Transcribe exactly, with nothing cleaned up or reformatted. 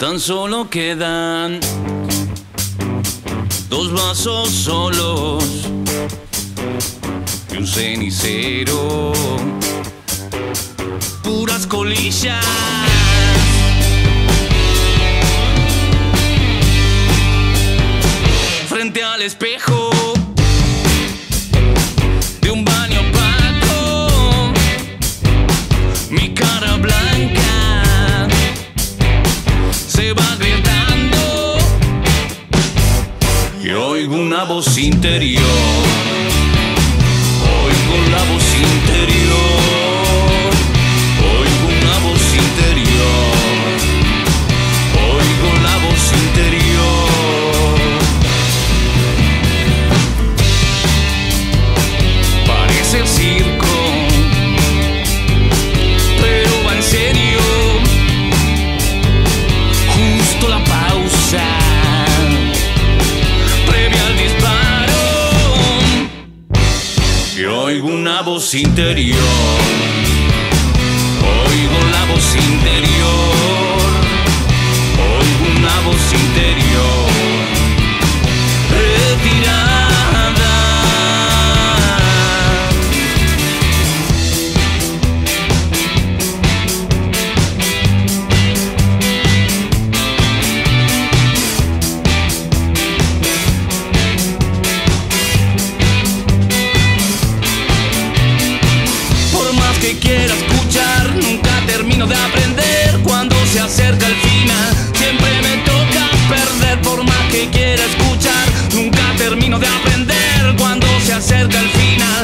Tan solo quedan dos vasos solos y un cenicero, puras colillas. Frente al espejo de un baño opaco, mi cara blanca se va agrietando y oigo una voz interior, oigo la voz interior, oigo una voz interior, oigo la voz interior. Parece el circo, pero va en serio. Justo la pausa previa al disparo y oigo una voz interior, oigo la voz interior, oigo una voz interior retirada. Que quiera escuchar, nunca termino de aprender. Cuando se acerca el final, siempre me toca perder. Por más que quiera escuchar, nunca termino de aprender. Cuando se acerca el final,